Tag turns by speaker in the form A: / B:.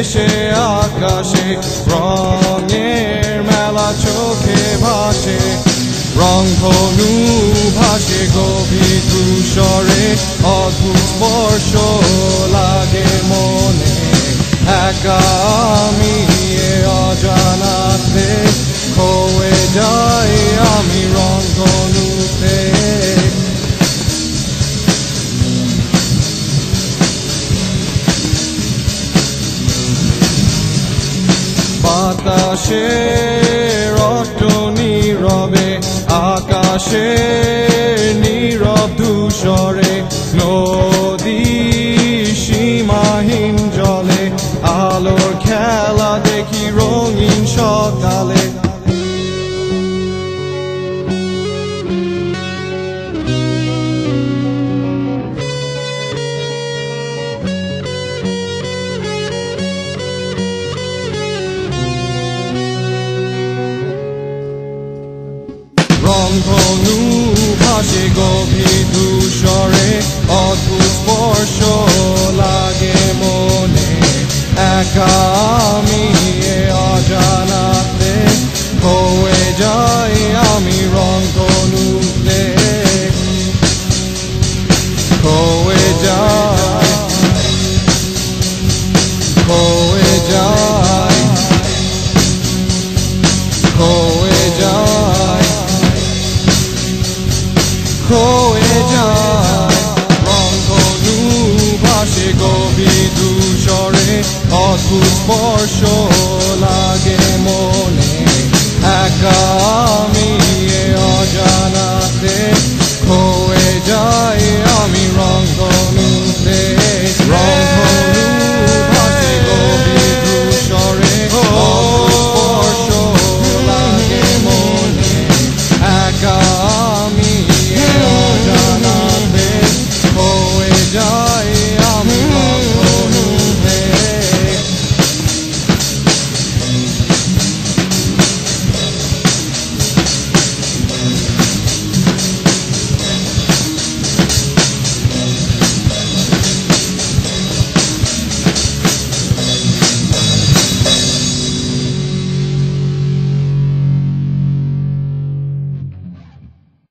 A: দেশে আকাশে রঙের মেলা চোখে ভাসে রংধনু ভাসে গভীর ধূসরে অদ্ভুত স্পর্শ লাগে মনে একা আমি অজানাতে খোয়ে যাই আমি রংধনুতে বাতাসে রক্ত নীরবে আকাশে নীরব ধূসরে নদী সীমাহীন জলে আলোর খেলা দেখি রঙিন সকালে রংধনু ভাসে গভীর ধূসরে অদ্ভুত স্পর্শ লাগে মনে একা আমি অজানাতে খোয়ে যাই আমি রংধনুতে